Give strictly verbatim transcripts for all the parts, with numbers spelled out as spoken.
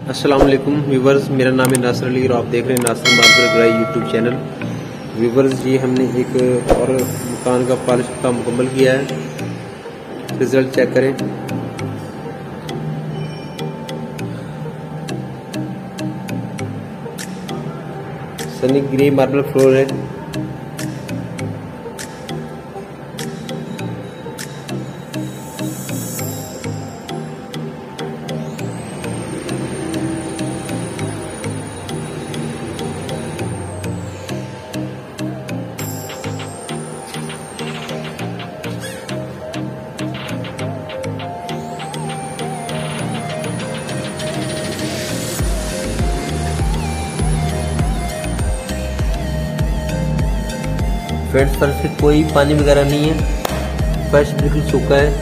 अस्सलाम वालेकुम व्यूवर्स, मेरा नाम है नासिर अली और आप देख रहे हैं नासिर मार्बल रगराई यूट्यूब चैनल। व्यूवर्स, ये हमने एक और मकान का पॉलिश का मुकम्मल किया है। रिजल्ट चेक करें। सनी ग्रे मार्बल फ्लोर है। फ्रेंड्स, फर्श पे कोई पानी वगैरह नहीं है, फर्श बिल्कुल सूखा है।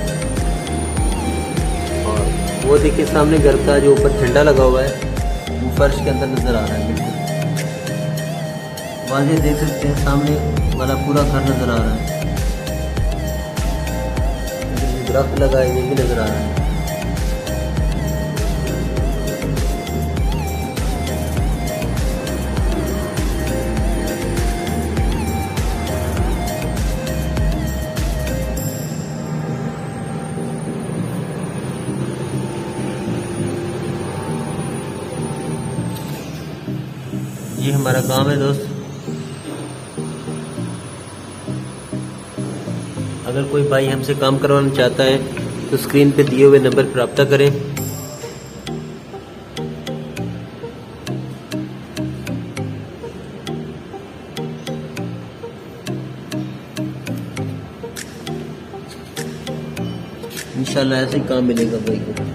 और वो देखिए सामने घर का जो ऊपर झंडा लगा हुआ है वो फर्श के अंदर नजर आ रहा है। बिल्कुल वाज़ेह देख सकते हैं, सामने वाला पूरा घर नजर आ रहा है। दरख्त लगा है, ये भी नजर आ रहा है। ये हमारा काम है दोस्त। अगर कोई भाई हमसे काम करवाना चाहता है तो स्क्रीन पे दिए हुए नंबर पर रब्ता करें। इंशाल्लाह ऐसे ही काम मिलेगा भाई को।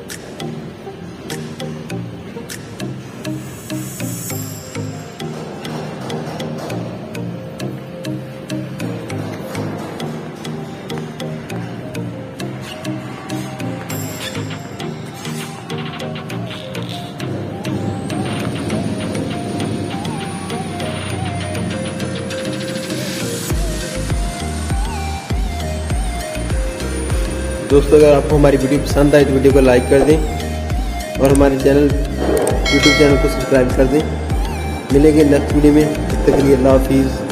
दोस्तों, अगर आपको हमारी वीडियो पसंद आए तो वीडियो को लाइक कर दें और हमारे चैनल यूट्यूब चैनल को सब्सक्राइब कर दें। मिलेंगे नेक्स्ट वीडियो में, तब तक के लिए अल्लाह हाफिज़।